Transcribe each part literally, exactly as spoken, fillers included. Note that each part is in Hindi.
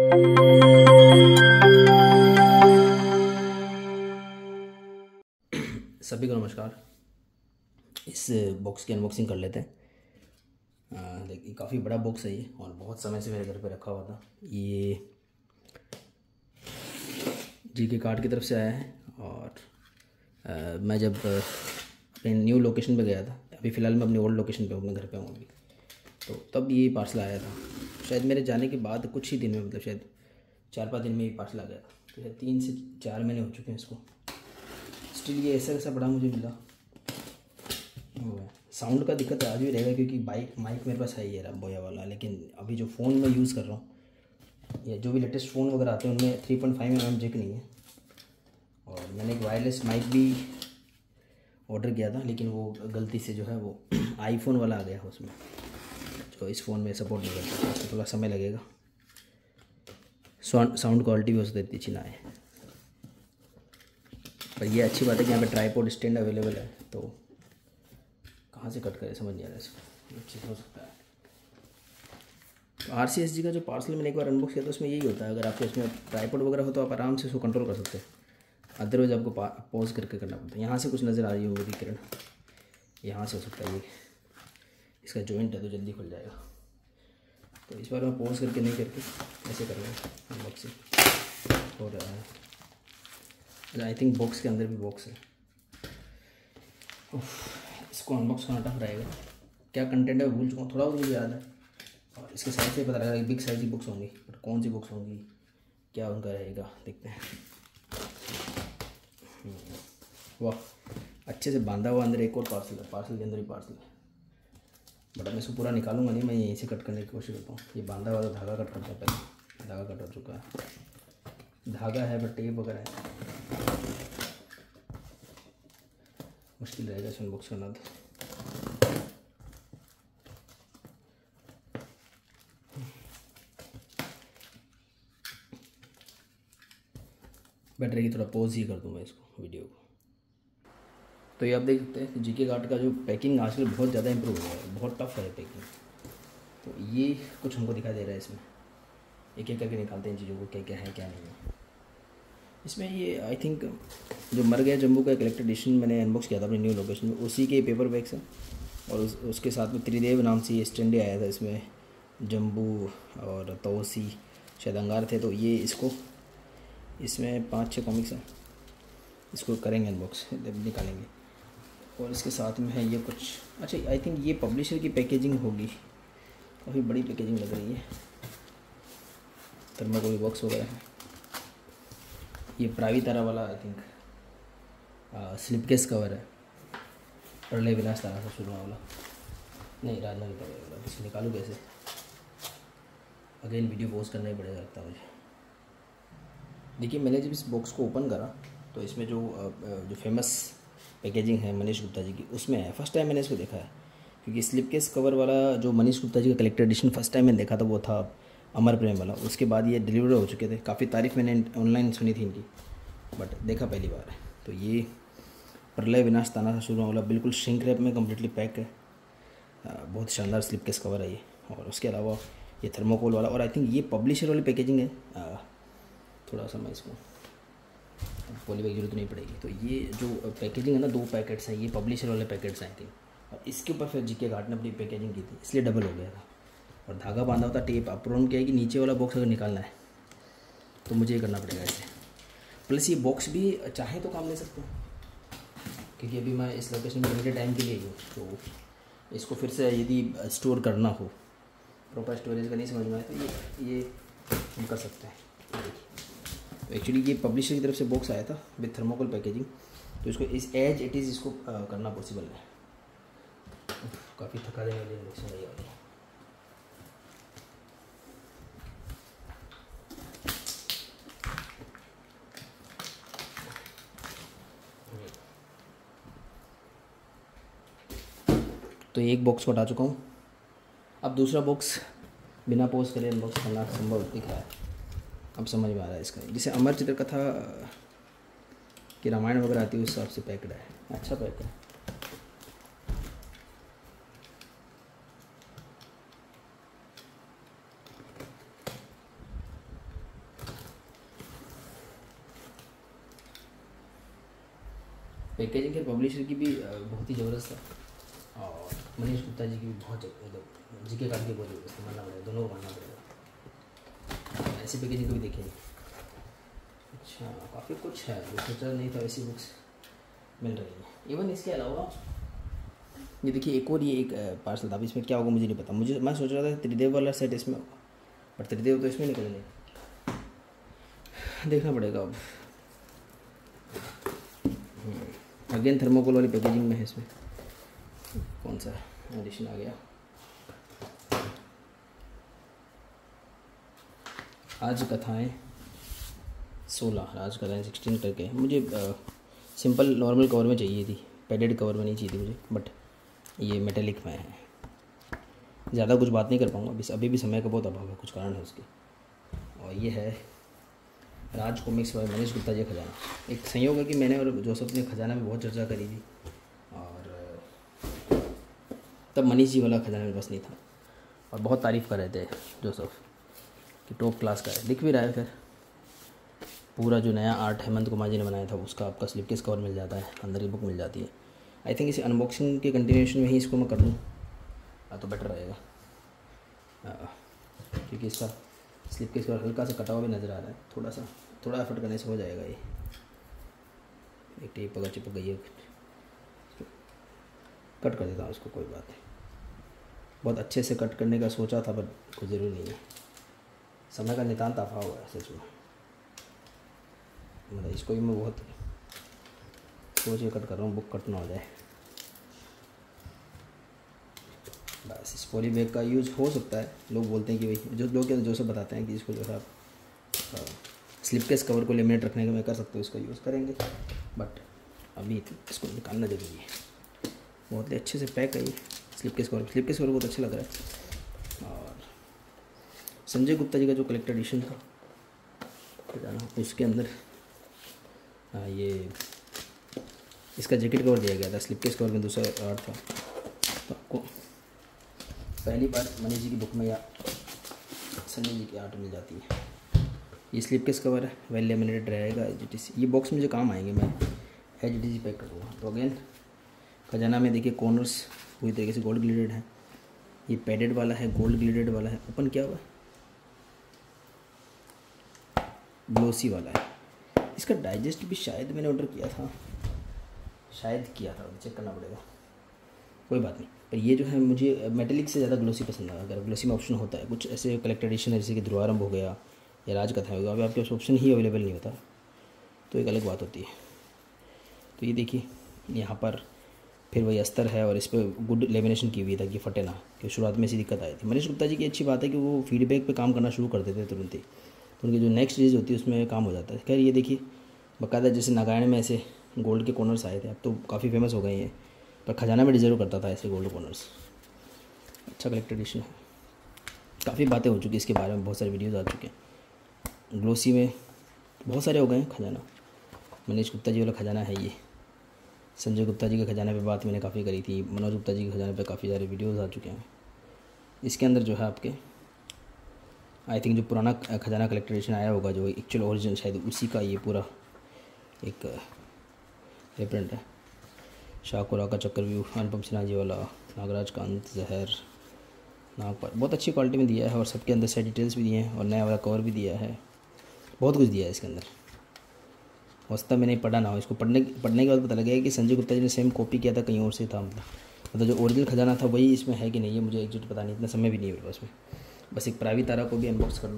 सभी को नमस्कार। इस बॉक्स की अनबॉक्सिंग कर लेते हैं। देखिए काफ़ी बड़ा बॉक्स है ये, और बहुत समय से मेरे घर पे रखा हुआ था। ये जी के कार्ड की तरफ से आया है, और आ, मैं जब अपने न्यू लोकेशन पे गया था, अभी फ़िलहाल मैं अपनी ओल्ड लोकेशन पे हूँ, अपने घर पे हूँ अभी, तो तब ये पार्सल आया था। शायद मेरे जाने के बाद कुछ ही दिन में, मतलब शायद चार पाँच दिन में ये पार्सल आ गया था। तो शायद तीन से चार महीने हो चुके हैं इसको। स्टिल ये ऐसा ऐसा बड़ा मुझे मिला। साउंड का दिक्कत आज भी रहेगा, क्योंकि बाइक माइक मेरे पास है ये रहा बोया वाला, लेकिन अभी जो फ़ोन मैं यूज़ कर रहा हूँ या जो भी लेटेस्ट फ़ोन वगैरह आते हैं उनमें three point five M M jack नहीं है। और मैंने एक वायरलेस माइक भी ऑर्डर किया था, लेकिन वो गलती से जो है वो आईफोन वाला आ गया उसमें, जो इस फ़ोन में सपोर्ट नहीं करता। इसमें थोड़ा समय लगेगा, साउंड साउंड क्वालिटी भी हो सकती है इतनी अच्छी ना आए। पर ये अच्छी बात है कि यहाँ पे ट्राईपॉड स्टैंड अवेलेबल है। तो कहाँ से कट करे समझ नहीं आ रहा इसको, अच्छे से हो सकता है। तो आर सी एस जी का जो पार्सल मैंने एक बार अनबॉक्स किया था, उसमें यही होता है, अगर आपके इसमें ट्राईपॉड वगैरह हो तो आप आराम से उसको कंट्रोल कर सकते हैं, अदरवाइज आपको पॉज करके करना पड़ता है। यहाँ से कुछ नज़र आ रही होगी किरण, यहाँ से हो सकता है ये इसका जॉइंट है तो जल्दी खुल जाएगा। तो इस बार मैं पॉज करके नहीं करके ऐसे करूँगा अनबॉक्सिंग। और आई थिंक बॉक्स के अंदर भी बॉक्स है। इसको अनबॉक्स करना टफ रहेगा, क्या कंटेंट है भूल चुका हूँ, थोड़ा बहुत मुझे याद है। और इसके साइज से पता लगेगा बिग साइज की बुक्स होंगी, बट कौन सी बुक्स होंगी, क्या उनका रहेगा, देखते हैं। वाह, अच्छे से बांधा हुआ अंदर एक और पार्सल है, पार्सल के अंदर ही पार्सल है। बट मैं इसको पूरा निकालूंगा नहीं, मैं यहीं से कट करने की कोशिश करता हूँ। ये बांधा हुआ तो धागा कट करता है, पहले धागा कट हो चुका है, धागा है बट टेप वगैरह है, मुश्किल रहेगा इसे अनबॉक्स करना। तो बेटर है कि थोड़ा पॉज ही कर दूँ मैं इसको वीडियो को। तो ये आप देख सकते हैं जी के कार्ड का जो पैकिंग आजकल बहुत ज़्यादा इंप्रूव हो गया है, बहुत टफ है पैकिंग। तो ये कुछ हमको दिखाई दे रहा है इसमें, एक एक करके निकालते हैं चीज़ों को, क्या क्या है क्या नहीं है इसमें। ये आई थिंक जो मर गया जम्बू का कलेक्टेड एडिशन मैंने अनबॉक्स किया था अपनी न्यू लोकेशन में, उसी के पेपर बैग्स हैं। और उस, उसके साथ में त्रिदेव नाम से ये स्टैंड आया था, इसमें जम्बू और तोसी शायद अंगार थे। तो ये इसको, इसमें पाँच छः कॉमिक्स हैं, इसको करेंगे अनबॉक्स, निकालेंगे। और इसके साथ में है ये कुछ, अच्छा आई थिंक ये पब्लिशर की पैकेजिंग होगी, काफ़ी बड़ी पैकेजिंग लग रही है। थर्माकोल बॉक्स वगैरह है। ये प्रावितारा वाला I think slip case cover है, प्रलय विनाश तारा से शुरू वाला, नहीं राजना की वाला। इसको निकालूँ कैसे, अगेन वीडियो पोस्ट करना ही पड़ेगा लगता है मुझे। देखिए मैंने जब इस बॉक्स को ओपन करा तो इसमें जो जो फेमस पैकेजिंग है मनीष गुप्ता जी की, उसमें है। फर्स्ट टाइम मैंने इसको देखा है, क्योंकि स्लिप केस कवर वाला जो मनीष गुप्ता जी का कलेक्टेड एडिशन फर्स्ट टाइम मैंने देखा था वो था अमर प्रेम वाला। उसके बाद ये डिलीवर हो चुके थे, काफ़ी तारीफ मैंने ऑनलाइन सुनी थी इनकी, बट देखा पहली बार है। तो ये प्रलय विनाश ताना से शुरू वाला बिल्कुल श्रिंक रैप में कम्प्लीटली पैक है, बहुत शानदार स्लिप केस कवर है ये। और उसके अलावा ये थर्मोकोल वाला, और आई थिंक ये पब्लिशर वाली पैकेजिंग है। थोड़ा सा मैं इसको पॉली बैग जरूरत नहीं पड़ेगी। तो ये जो पैकेजिंग है ना, दो पैकेट्स हैं, ये पब्लिशर वाले पैकेट्स हैं आई थिंक, और इसके ऊपर फिर जी के कार्ड ने अपनी पैकेजिंग की थी, इसलिए डबल हो गया था। और धागा बांधा होता टेप। अब प्रॉब्लम क्या है कि नीचे वाला बॉक्स अगर निकालना है तो मुझे ये करना पड़ेगा ऐसे। प्लस ये बॉक्स भी चाहे तो काम ले सकते हैं, क्योंकि अभी मैं इस लोकेशन में लिमिटेड टाइम के लिए हूँ, तो इसको फिर से यदि स्टोर करना हो, प्रॉपर स्टोरेज का नहीं समझ में आए, तो ये ये हम कर सकते हैं। तो एक्चुअली ये पब्लिशर की तरफ से बॉक्स आया था विद थर्मोकोल पैकेजिंग, तो इसको इस एज इट इज़ इसको आ, करना पॉसिबल है। काफ़ी थका देने वाली अनबॉक्सिंग है वाली। तो एक बॉक्स को हटा चुका हूँ, अब दूसरा बॉक्स बिना पोज करे अनबॉक्स करना संभव दिख रहा है। अब समझ में आ रहा है इसका, जिसे अमर चित्र कथा कि रामायण वगैरह आती है उस हिसाब से पैक्ड है, अच्छा पैक है। पैकेजिंग के पब्लिशर की भी बहुत ही ज़बरदस्त है और मनीष गुप्ता जी की भी बहुत मतलब जी के कार्ड की बहुत ज़बरदस्त है, मानना पड़ेगा, दोनों को मानना पड़ेगा। ऐसी पैकेजिंग कभी देखी नहीं। अच्छा, काफ़ी कुछ है जो सोचा नहीं था, ऐसी बुक्स मिल रही है। इवन इसके अलावा ये देखिए एक और ये एक पार्सल था, इसमें क्या होगा मुझे नहीं पता। मुझे मैं सोच रहा था त्रिदेव वाला सेट इसमें होगा, बट त्रिदेव तो इसमें निकल नहीं, देखना पड़ेगा अब। अगेन थर्मोकोल वाली पैकेजिंग में है। इसमें कौन सा एडिशन आ गया? आज कथाएं सोलह, आज कथाएं सिक्सटीन करके। मुझे आ, सिंपल नॉर्मल कवर में चाहिए थी, पैडेड कवर में नहीं चाहिए थी मुझे, बट ये मेटेलिक में है। ज़्यादा कुछ बात नहीं कर पाऊँगा, बस अभी भी समय का बहुत अभाव है, कुछ कारण है उसके। और ये है राज कॉमिक्स बाय मनीष गुप्ता जी खजाना। एक संयोग है कि मैंने और जोसेफ ने खजाना में बहुत चर्चा करी थी और तब मनीष जी वाला खजाना मेरे पास नहीं था और बहुत तारीफ़ कर रहे थे जोसेफ कि टॉप क्लास का है। दिख भी रहा है। फिर पूरा जो नया आर्ट हेमंत कुमार जी ने बनाया था उसका आपका स्लिप केस कवर मिल जाता है, अंदर की बुक मिल जाती है। आई थिंक इसे अनबॉक्सिंग के कंटिन्यूएशन में ही इसको मैं कर लूँ तो बेटर रहेगा, क्योंकि इसका स्लिप केस कवर हल्का सा कटा हुआ भी नज़र आ रहा है। थोड़ा सा थोड़ा एफर्ट करने से हो जाएगा। ये एक टेप अगर चिपक गई है कट कर देता हूँ इसको, कोई बात नहीं। बहुत अच्छे से कट करने का सोचा था पर कोई ज़रूरी नहीं है, समय का नितांत अभाव है सच में। मतलब इसको भी मैं बहुत सोच के कट कर रहा हूँ, बुक कट ना हो जाए। बस इस पॉली बैग का यूज़ हो सकता है। लोग बोलते हैं कि भाई जो लोग जो सब बताते हैं कि इसको जो है आप स्लिप केस कवर को लेमिनेट रखने के में कर सकते हो, इसका यूज़ करेंगे, बट अभी इसको निकालना ज़रूरी है। बहुत ही अच्छे से पैक है ये slip case cover. Slip case cover बहुत अच्छा लग रहा है। और संजय गुप्ता जी का जो कलेक्टर एडिशन था उसके अंदर आ, ये इसका जैकेट कवर दिया गया था। स्लिप केस कवर में दूसरा आर्ट था, तो आपको पहली बार मनीष जी की बुक में या संजय जी की आर्ट मिल जाती है। ये स्लिप केस कवर है, वेल लेमिनेटेड रहेगा एच टी सी। ये बॉक्स मुझे काम आएंगे, मैं एच टी सी पैक करूँगा। तो अगेन खजाना में देखिए कॉर्नर्स पूरी तरीके से गोल्ड ग्लिडेड है। ये पैडेड वाला है, गोल्ड ग्लिडेड वाला है। ओपन किया हुआ है, ग्लोसी वाला है। इसका डाइजेस्ट भी शायद मैंने ऑर्डर किया था, शायद किया था, चेक करना पड़ेगा, कोई बात नहीं। पर ये जो है मुझे मेटेलिक से ज़्यादा ग्लोसी पसंद आया। अगर ग्लोसी में ऑप्शन होता है, कुछ ऐसे कलेक्टर एडिशन है जैसे कि ध्रुवारंभ हो गया या राजकथा हो गया, अभी आपके पास ऑप्शन ही अवेलेबल नहीं होता तो एक अलग बात होती है। तो ये देखिए यहाँ पर फिर वही अस्तर है और इस पर गुड लेमिनेशन की हुई था कि फटे ना, कि शुरुआत में ऐसी दिक्कत आई थी। मनीष गुप्ता जी की अच्छी बात है कि वो फीडबैक पे काम करना शुरू कर देते तुरंत ही, तो उनकी जो नेक्स्ट चीज़ होती है उसमें काम हो जाता है। खैर ये देखिए बाकायदा जैसे नागायण में ऐसे गोल्ड के कॉर्नर्स आए थे, अब तो काफ़ी फेमस हो गए हैं, पर खजाना में डिजर्व करता था ऐसे गोल्ड कॉर्नर्स। अच्छा कलेक्टर एडिशन है। काफ़ी बातें हो चुकी इसके बारे में, बहुत सारे वीडियोज़ आ चुके हैं। ग्लोसी में बहुत सारे हो गए हैं खजाना। मनीष गुप्ता जी वाला खजाना है ये। संजय गुप्ता जी के खजाने पे बात मैंने काफ़ी करी थी। मनोज गुप्ता जी के खजाने पे काफ़ी सारे वीडियोज़ आ चुके हैं। इसके अंदर जो है आपके आई थिंक जो पुराना खजाना कलेक्टर एडिशन आया होगा, जो एक्चुअल ओरिजिनल शायद उसी का ये पूरा एक रिप्रिंट है। शाहकुरा का चक्रव्यूह, अनुपम सिन्हा जी वाला, नागराज का अंत, जहर, नागपाल, बहुत अच्छी क्वालिटी में दिया है और सबके अंदर साइड डिटेल्स भी दिए हैं और नया वाला कवर भी दिया है। बहुत कुछ दिया है इसके अंदर। वास्तव मैंने पढ़ा ना हो, इसको पढ़ने पढ़ने के बाद पता लगा कि संजय गुप्ता जी ने सेम कॉपी किया था, कहीं और से था। मतलब मतलब जो ओरिजिनल खजाना था वही इसमें है कि नहीं, ये मुझे एग्जैक्ट पता नहीं, इतना समय भी नहीं है मेरे पास में। बस एक प्राइवी तारा को भी अनबॉक्स कर लूँ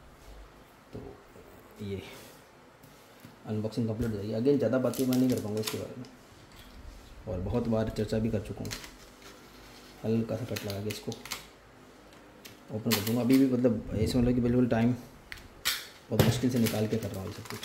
तो ये अनबॉक्सिंग कंप्लीट हो जाएगी। अगेन ज़्यादा बातें मैं नहीं कर पाऊँगा इसके बारे में, और बहुत बार चर्चा भी कर चुका हूँ। हल्का सा कट लगा के इसको ओपन कर दूँगा। अभी भी मतलब ऐसे मतलब कि बिल्कुल टाइम बहुत मुश्किल से निकाल के कर रहा हूँ सब कुछ।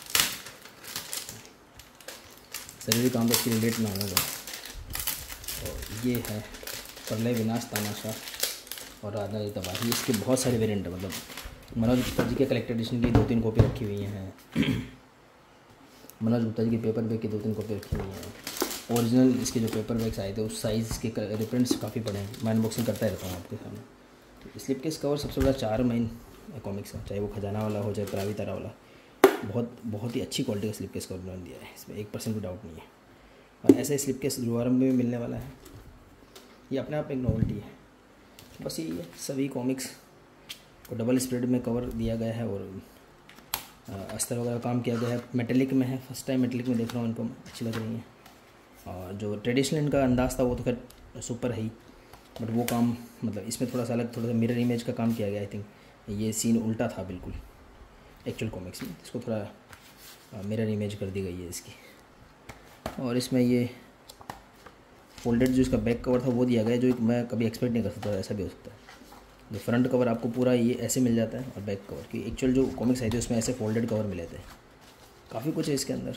ज़रूरी काम तो इसके लिए लेट ना होगा। और ये है प्रलय विनाश तानाशाह और राधा जी तबाही। इसके बहुत सारे वेरिएंट है। मतलब मनोज गुप्ता जी के कलेक्टर एडिशन की दो तीन कॉपी रखी हुई हैं। मनोज गुप्ता जी के पेपर बैग की दो तीन कॉपी रखी हुई हैं। ओरिजिनल इसके जो पेपर बैग्स आए थे उस साइज़ के रिप्रिंट्स काफ़ी पड़े हैं। मैं अनबॉक्सिंग करता ही रहता हूँ आपके सामने। तो स्लिप केस कवर सबसे बड़ा चार मेन कॉमिक्स का, चाहे वो खजाना वाला हो चाहे प्राइवी तारा वाला, बहुत बहुत ही अच्छी क्वालिटी का स्लिप केस कवर बना दिया है। इसमें एक परसेंट भी डाउट नहीं है। और ऐसे स्लिप के शुभारंभ में भी मिलने वाला है। ये अपने आप एक नॉवेल्टी है। बस यही है, सभी कॉमिक्स को डबल स्प्रेड में कवर दिया गया है और अस्तर वगैरह काम किया गया है। मेटेलिक में है, फर्स्ट टाइम मेटेलिक में देख रहा हूँ, इनको अच्छी लग रही है। और जो ट्रेडिशनल इनका अंदाज़ था वो तो खैर सुपर है ही, बट वो काम मतलब इसमें थोड़ा सा अलग, थोड़ा सा मिरर इमेज का काम किया गया। आई थिंक ये सीन उल्टा था बिल्कुल एक्चुअल कॉमिक्स में, इसको थोड़ा मिरर इमेज कर दी गई है इसकी। और इसमें ये फोल्डेड जो इसका बैक कवर था वो दिया गया है, जो मैं कभी एक्सपेक्ट नहीं कर सकता, ऐसा भी हो सकता है। जो फ्रंट कवर आपको पूरा ये ऐसे मिल जाता है और बैक कवर की एक्चुअल जो कॉमिक्स आई थी उसमें ऐसे फोल्डेड कवर मिले थे। काफ़ी कुछ है इसके अंदर,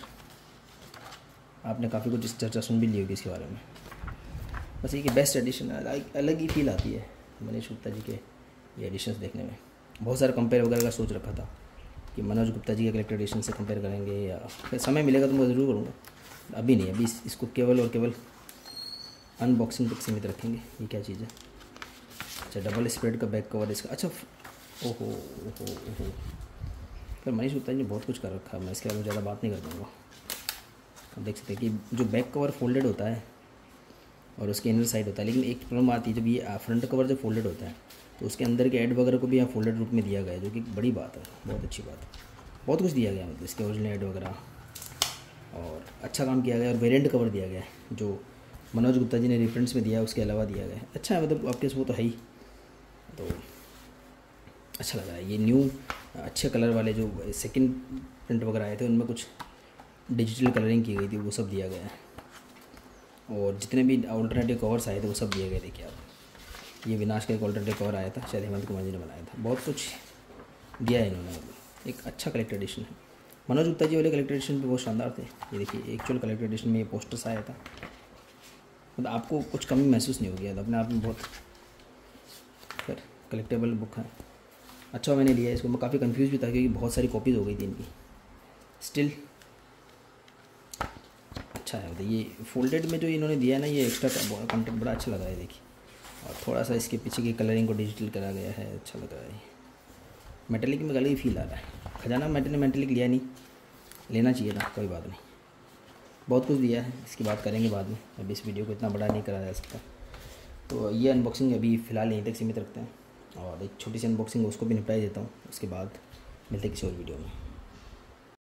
आपने काफ़ी कुछ इस चर्चा सुन भी ली होगी इसके बारे में। बस ये कि बेस्ट एडिशन है, अलग ही फील आती है मनीष गुप्ता जी के ये एडिशंस देखने में। बहुत सारा कंपेयर वगैरह का सोच रखा था कि मनोज गुप्ता जी के कलेक्टर एडिशन से कंपेयर करेंगे, या फिर समय मिलेगा तो मैं ज़रूर करूँगा, अभी नहीं। अभी इसको केवल और केवल अनबॉक्सिंग तक सीमित रखेंगे। ये क्या चीज़ है? अच्छा, डबल स्प्रेड का बैक कवर इसका। अच्छा, ओहो ओहो ओहो फिर मनीष गुप्ता जी ने बहुत कुछ कर रखा है, मैं इसके बारे में ज़्यादा बात नहीं कर पाऊँगा। आप देख सकते हैं कि जो बैक कवर फोल्डेड होता है और उसके इनर साइड होता है, लेकिन एक प्रॉब्लम आती है जब ये फ्रंट कवर जब फोल्डेड होता है तो उसके अंदर के ऐड वगैरह को भी यहाँ फोल्डेड रूप में दिया गया है, जो कि बड़ी बात है, बहुत अच्छी बात है। बहुत कुछ दिया गया मतलब इसके ओरिजिनल ऐड वगैरह, और अच्छा काम किया गया। और वेरिएंट कवर दिया गया है जो मनोज गुप्ता जी ने रेफरेंस में दिया है, उसके अलावा दिया गया है। अच्छा है, मतलब आपके वो तो है ही, तो अच्छा लग रहा है। ये न्यू अच्छे कलर वाले जो सेकंड प्रिंट वगैरह आए थे उनमें कुछ डिजिटल कलरिंग की गई थी, वो सब दिया गया है। और जितने भी ऑल्टरनेटिव कवर्स आए थे वो सब दिए गए। देखिए आप, ये विनाश का एक ऑल्टरनेटिव कवर आया था, शायद हेमंत कुमार जी ने बनाया था। बहुत कुछ दिया है इन्होंने, एक अच्छा कलेक्टर एडिशन है। मनोज गुप्ता जी वाले कलेक्टर एडिशन भी बहुत शानदार थे। ये देखिए एक्चुअल कलेक्टर एडिशन में ये पोस्टर्स आया था, मतलब आपको कुछ कमी महसूस नहीं होगी, अपने आप में बहुत फिर कलेक्टेबल बुक है। अच्छा मैंने लिया इसको, मैं काफ़ी कंफ्यूज भी था क्योंकि बहुत सारी कॉपीज़ हो गई थी इनकी। स्टिल अच्छा है, मतलब ये फोल्डेड में जो इन्होंने दिया है ना, ये एक्स्ट्रा कंटेंट बड़ा अच्छा लगा है। देखिए, और थोड़ा सा इसके पीछे की कलरिंग को डिजिटल करा गया है, अच्छा लग रहा है। मेटेलिक में अलग ही फील आ रहा है। खजाना मैंने मेटेलिक लिया नहीं, लेना चाहिए था, कोई बात नहीं। बहुत कुछ दिया है, इसकी बात करेंगे बाद में, अभी इस वीडियो को इतना बड़ा नहीं करा जा सकता। तो ये अनबॉक्सिंग अभी फ़िलहाल यहीं तक सीमित रखते हैं, और एक छोटी सी अनबॉक्सिंग उसको भी निपटा ही देता हूँ, उसके बाद मिलते किसी और वीडियो में।